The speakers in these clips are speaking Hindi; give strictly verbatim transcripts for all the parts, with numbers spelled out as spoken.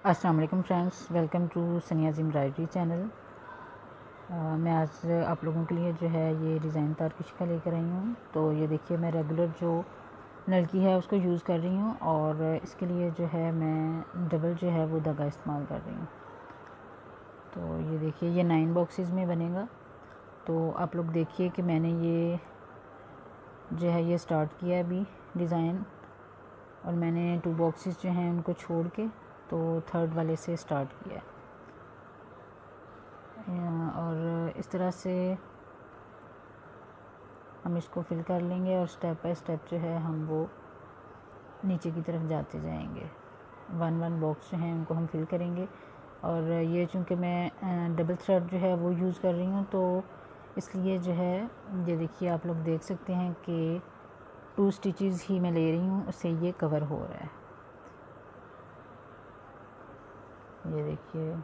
अस्सलाम वालेकुम friends, welcome to Saniya's embroidery channel. मैं आज आप लोगों के लिए जो है ये डिज़ाइन तारकश का लेकर आई हूँ। तो ये देखिए, मैं रेगुलर जो नलकी है उसको यूज़ कर रही हूँ और इसके लिए जो है मैं डबल जो है वो धागा इस्तेमाल कर रही हूँ। तो ये देखिए, ये नाइन बॉक्सेस में बनेगा। तो आप लोग देखिए कि मैंने ये जो है ये स्टार्ट किया है अभी डिज़ाइन, और मैंने टू बॉक्सेस जो हैं उनको छोड़ के तो थर्ड वाले से स्टार्ट किया है। और इस तरह से हम इसको फिल कर लेंगे और स्टेप बाय स्टेप जो है हम वो नीचे की तरफ जाते जाएंगे। वन वन बॉक्स जो हैं उनको हम फिल करेंगे। और ये चूँकि मैं डबल थ्रेड जो है वो यूज़ कर रही हूँ, तो इसलिए जो है ये देखिए, आप लोग देख सकते हैं कि टू स्टिचेस ही मैं ले रही हूँ, उससे ये कवर हो रहा है। ये देखिए,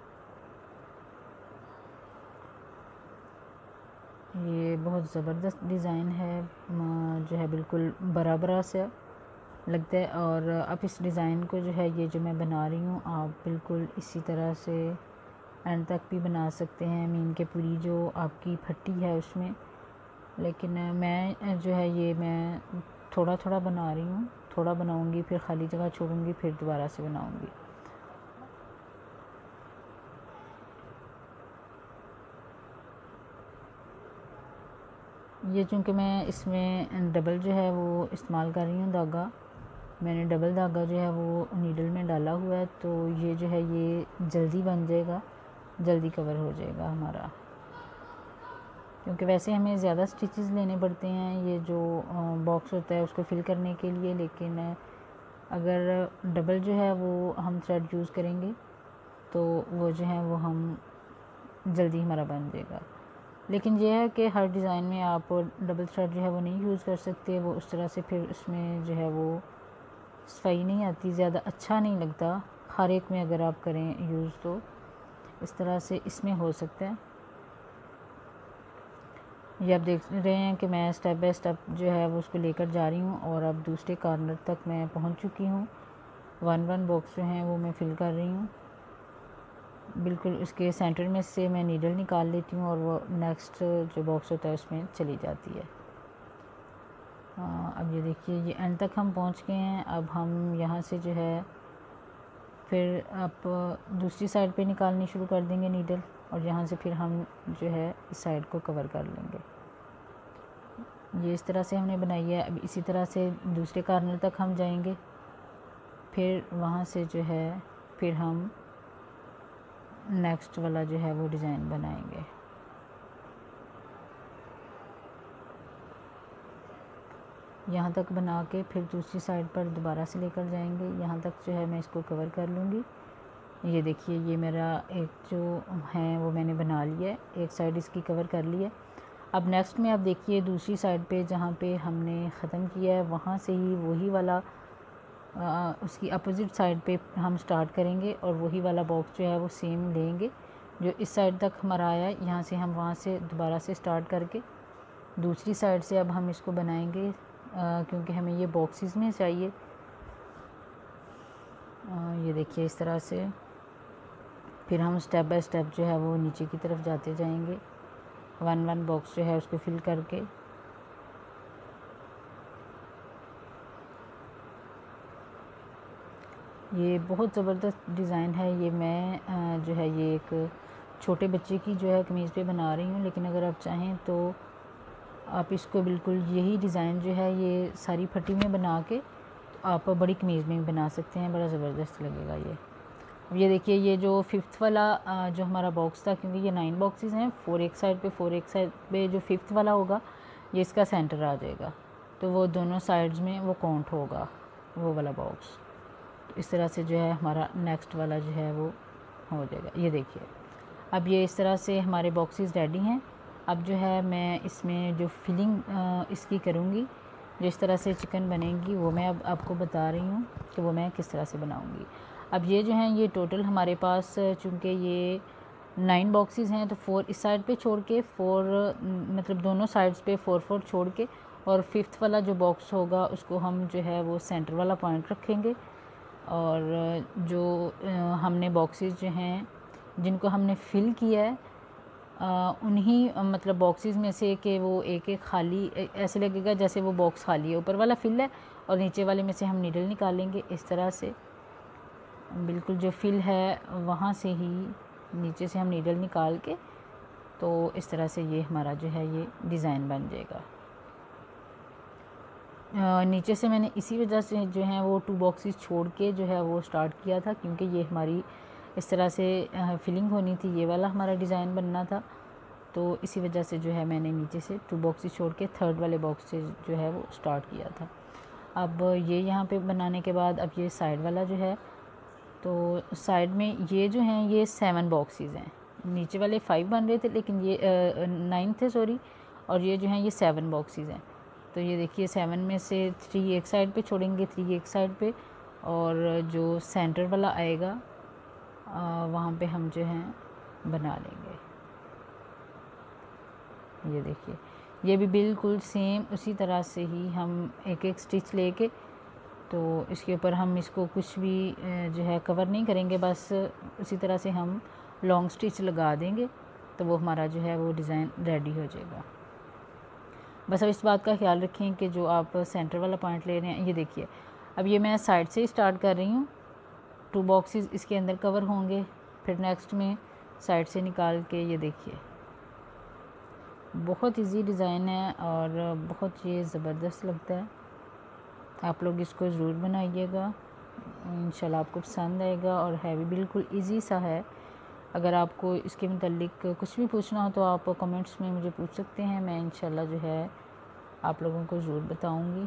ये बहुत ज़बरदस्त डिज़ाइन है, जो है बिल्कुल बराबर सा लगता है। और अब इस डिज़ाइन को जो है ये जो मैं बना रही हूँ, आप बिल्कुल इसी तरह से एंड तक भी बना सकते हैं, मीन के पूरी जो आपकी फट्टी है उसमें। लेकिन मैं जो है ये मैं थोड़ा थोड़ा बना रही हूँ, थोड़ा बनाऊँगी फिर खाली जगह छोड़ूंगी, फिर दोबारा से बनाऊँगी। ये चूँकि मैं इसमें डबल जो है वो इस्तेमाल कर रही हूँ धागा, मैंने डबल धागा जो है वो नीडल में डाला हुआ है, तो ये जो है ये जल्दी बन जाएगा, जल्दी कवर हो जाएगा हमारा। क्योंकि वैसे हमें ज़्यादा स्टिचेस लेने पड़ते हैं ये जो बॉक्स होता है उसको फिल करने के लिए, लेकिन अगर डबल जो है वो हम थ्रेड यूज़ करेंगे तो वो जो है वो हम जल्दी हमारा बन जाएगा। लेकिन यह है कि हर डिज़ाइन में आप डबल थ्रेड जो है वो नहीं यूज़ कर सकते, वो उस तरह से फिर उसमें जो है वो सफाई नहीं आती, ज़्यादा अच्छा नहीं लगता। हर एक में अगर आप करें यूज़ तो इस तरह से इसमें हो सकता है। ये आप देख रहे हैं कि मैं स्टेप बाय स्टेप जो है वो उसको लेकर जा रही हूँ, और अब दूसरे कॉर्नर तक मैं पहुँच चुकी हूँ। वन वन बॉक्स जो हैं वो मैं फिल कर रही हूँ। बिल्कुल उसके सेंटर में से मैं नीडल निकाल लेती हूँ और वो नेक्स्ट जो बॉक्स होता है उसमें चली जाती है। आ, अब ये देखिए, ये एंड तक हम पहुँच गए हैं। अब हम यहाँ से जो है फिर आप दूसरी साइड पे निकालनी शुरू कर देंगे नीडल, और यहाँ से फिर हम जो है इस साइड को कवर कर लेंगे। ये इस तरह से हमने बनाई है। अब इसी तरह से दूसरे कॉर्नर तक हम जाएंगे, फिर वहाँ से जो है फिर हम नेक्स्ट वाला जो है वो डिज़ाइन बनाएंगे। यहाँ तक बना के फिर दूसरी साइड पर दोबारा से लेकर जाएंगे। यहाँ तक जो है मैं इसको कवर कर लूँगी। ये देखिए, ये मेरा एक जो है वो मैंने बना लिया है, एक साइड इसकी कवर कर ली है। अब नेक्स्ट में आप देखिए दूसरी साइड पे जहाँ पे हमने ख़त्म किया है वहाँ से ही वही वाला आ, उसकी अपोज़िट साइड पे हम स्टार्ट करेंगे, और वही वाला बॉक्स जो है वो सेम लेंगे जो इस साइड तक हमारा आया है। यहाँ से हम वहाँ से दोबारा से स्टार्ट करके दूसरी साइड से अब हम इसको बनाएंगे, आ, क्योंकि हमें ये बॉक्सेस में चाहिए। आ, ये देखिए, इस तरह से फिर हम स्टेप बाय स्टेप जो है वो नीचे की तरफ जाते जाएंगे, वन वन बॉक्स जो है उसको फिल करके। ये बहुत ज़बरदस्त डिज़ाइन है। ये मैं जो है ये एक छोटे बच्चे की जो है कमीज़ पे बना रही हूँ, लेकिन अगर आप चाहें तो आप इसको बिल्कुल यही डिज़ाइन जो है ये सारी फटी में बना के तो आप बड़ी कमीज़ में भी बना सकते हैं, बड़ा ज़बरदस्त लगेगा ये। अब ये देखिए, ये जो फिफ्थ वाला जो हमारा बॉक्स था, क्योंकि ये नाइन बॉक्सेस हैं, फोर एक साइड पे फोर एक साइड पे, जो फिफ्थ वाला होगा ये इसका सेंटर आ जाएगा, तो वो दोनों साइड्स में वो काउंट होगा वो वाला बॉक्स। तो इस तरह से जो है हमारा नेक्स्ट वाला जो है वो हो जाएगा। ये देखिए, अब ये इस तरह से हमारे बॉक्सेस रेडी हैं। अब जो है मैं इसमें जो फिलिंग इसकी करूँगी, जो इस तरह से चिकन बनेगी, वो मैं अब आपको बता रही हूँ कि वो मैं किस तरह से बनाऊँगी। अब ये जो हैं ये टोटल हमारे पास, चूँकि ये नाइन बॉक्सेस हैं, तो फोर इस साइड पे छोड़ के फोर, मतलब दोनों साइड्स पे फोर फोर छोड़ के, और फिफ्थ वाला जो बॉक्स होगा उसको हम जो है वो सेंटर वाला पॉइंट रखेंगे, और जो हमने बॉक्सेस जो हैं जिनको हमने फ़िल किया है उन्हीं मतलब बॉक्सेस में से कि वो एक एक खाली ऐसे लगेगा जैसे वो बॉक्स खाली है, ऊपर वाला फिल है और नीचे वाले में से हम नीडल निकालेंगे। इस तरह से बिल्कुल जो फिल है वहाँ से ही नीचे से हम नीडल निकाल के, तो इस तरह से ये हमारा जो है ये डिज़ाइन बन जाएगा। नीचे से मैंने इसी वजह से जो है वो टू बॉक्सेस छोड़ के जो है वो स्टार्ट किया था, क्योंकि ये हमारी इस तरह से फिलिंग होनी थी, ये वाला हमारा डिज़ाइन बनना था। तो इसी वजह से जो है मैंने नीचे से टू बॉक्सेस छोड़ के थर्ड वाले बॉक्स से जो है वो स्टार्ट किया था। अब ये यहाँ पे बनाने के बाद अब ये साइड वाला जो है, तो साइड में ये जो हैं ये सेवन बॉक्सेस हैं। नीचे वाले फाइव बन रहे थे लेकिन ये नाइन थे सॉरी, और ये जो हैं ये सेवन बॉक्सेस हैं। तो ये देखिए सेवन में से थ्री एक साइड पे छोड़ेंगे, थ्री एक साइड पे, और जो सेंटर वाला आएगा वहाँ पे हम जो हैं बना लेंगे। ये देखिए ये भी बिल्कुल सेम उसी तरह से ही हम एक एक स्टिच लेके, तो इसके ऊपर हम इसको कुछ भी जो है कवर नहीं करेंगे, बस उसी तरह से हम लॉन्ग स्टिच लगा देंगे, तो वो हमारा जो है वो डिज़ाइन रेडी हो जाएगा। बस अब इस बात का ख्याल रखें कि जो आप सेंटर वाला पॉइंट ले रहे हैं, ये देखिए अब ये मैं साइड से ही स्टार्ट कर रही हूँ, टू बॉक्सेस इसके अंदर कवर होंगे, फिर नेक्स्ट में साइड से निकाल के, ये देखिए बहुत इजी डिज़ाइन है और बहुत ये ज़बरदस्त लगता है। आप लोग इसको ज़रूर बनाइएगा, इंशाल्लाह आपको पसंद आएगा, और है भी बिल्कुल इजी सा है। अगर आपको इसके मुतालिक कुछ भी पूछना हो तो आप कमेंट्स में मुझे पूछ सकते हैं, मैं इंशाल्लाह जो है आप लोगों को ज़रूर बताऊंगी।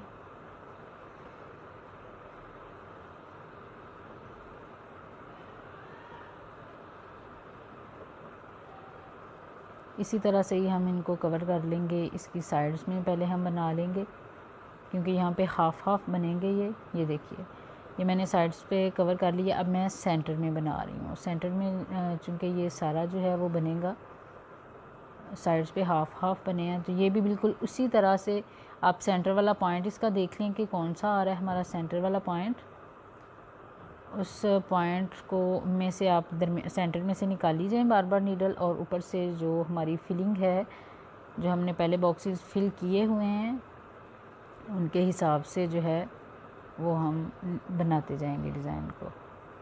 इसी तरह से ही हम इनको कवर कर लेंगे। इसकी साइड्स में पहले हम बना लेंगे, क्योंकि यहाँ पे हाफ़ हाफ़ बनेंगे ये ये देखिए ये मैंने साइड्स पे कवर कर लिया। अब मैं सेंटर में बना रही हूँ। सेंटर में चूँकि ये सारा जो है वो बनेगा, साइड्स पे हाफ़ हाफ़ बने हैं, तो ये भी बिल्कुल उसी तरह से आप सेंटर वाला पॉइंट इसका देख लें कि कौन सा आ रहा है हमारा सेंटर वाला पॉइंट। उस पॉइंट को में से आप दरमियान सेंटर में से निकाल लीजिए बार बार नीडल, और ऊपर से जो हमारी फिलिंग है, जो हमने पहले बॉक्सेस फिल किए हुए हैं, उनके हिसाब से जो है वो हम बनाते जाएंगे डिज़ाइन को।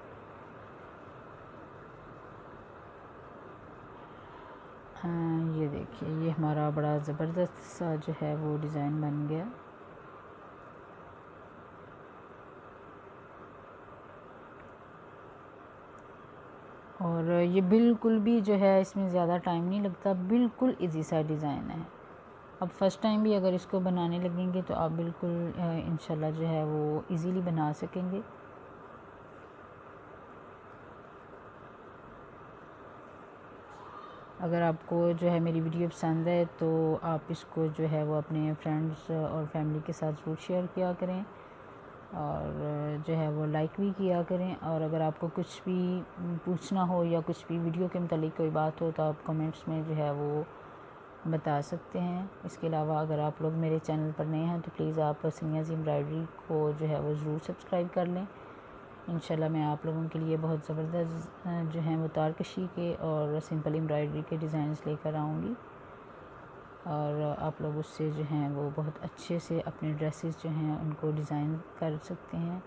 हाँ ये देखिए ये हमारा बड़ा ज़बरदस्त सा जो है वो डिज़ाइन बन गया। और ये बिल्कुल भी जो है इसमें ज़्यादा टाइम नहीं लगता, बिल्कुल इजी सा डिज़ाइन है। अब फर्स्ट टाइम भी अगर इसको बनाने लगेंगे तो आप बिल्कुल इंशाल्लाह जो है वो इजीली बना सकेंगे। अगर आपको जो है मेरी वीडियो पसंद है तो आप इसको जो है वो अपने फ्रेंड्स और फैमिली के साथ ज़रूर शेयर किया करें, और जो है वो लाइक भी किया करें। और अगर आपको कुछ भी पूछना हो या कुछ भी वीडियो के मुतालिक कोई बात हो तो आप कमेंट्स में जो है वो बता सकते हैं। इसके अलावा अगर आप लोग मेरे चैनल पर नए हैं तो प्लीज़ आप सनियाज़ एम्ब्रॉयडरी को जो है वो ज़रूर सब्सक्राइब कर लें। इंशाल्लाह मैं आप लोगों के लिए बहुत ज़बरदस्त जो हैं वो तारकशी के और सिंपल एम्ब्रॉयडरी के डिज़ाइंस लेकर आऊँगी, और आप लोग उससे जो हैं वो बहुत अच्छे से अपने ड्रेसेस जो हैं उनको डिज़ाइन कर सकते हैं।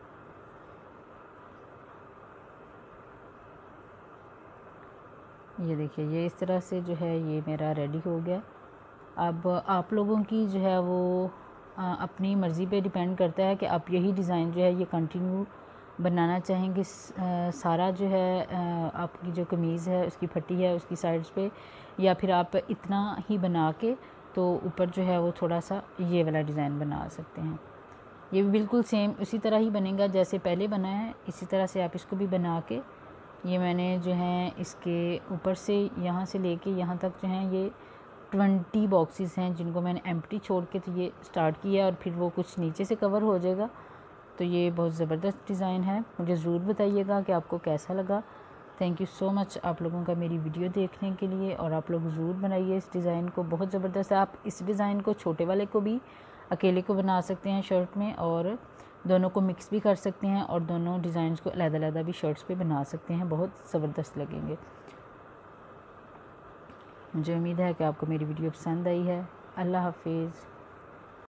ये देखिए ये इस तरह से जो है ये मेरा रेडी हो गया। अब आप लोगों की जो है वो आ, अपनी मर्ज़ी पे डिपेंड करता है कि आप यही डिज़ाइन जो है ये कंटिन्यू बनाना चाहेंगे। सारा जो है आपकी जो कमीज़ है उसकी फटी है उसकी साइड्स पे, या फिर आप इतना ही बना के तो ऊपर जो है वो थोड़ा सा ये वाला डिज़ाइन बना सकते हैं। ये भी बिल्कुल सेम उसी तरह ही बनेगा जैसे पहले बना है, इसी तरह से आप इसको भी बना के, ये मैंने जो है इसके ऊपर से यहाँ से लेके यहाँ तक जो है ये ट्वेंटी बॉक्सेस हैं जिनको मैंने एम्प्टी छोड़ के तो ये स्टार्ट किया, और फिर वो कुछ नीचे से कवर हो जाएगा। तो ये बहुत ज़बरदस्त डिज़ाइन है। मुझे ज़रूर बताइएगा कि आपको कैसा लगा। थैंक यू सो मच आप लोगों का मेरी वीडियो देखने के लिए, और आप लोग ज़रूर बनाइए इस डिज़ाइन को, बहुत ज़बरदस्त है। आप इस डिज़ाइन को छोटे वाले को भी अकेले को बना सकते हैं शर्ट में, और दोनों को मिक्स भी कर सकते हैं और दोनों डिज़ाइंस को अलग-अलग भी शर्ट्स पे बना सकते हैं, बहुत ज़बरदस्त लगेंगे। मुझे उम्मीद है कि आपको मेरी वीडियो पसंद आई है। अल्लाह हाफिज़।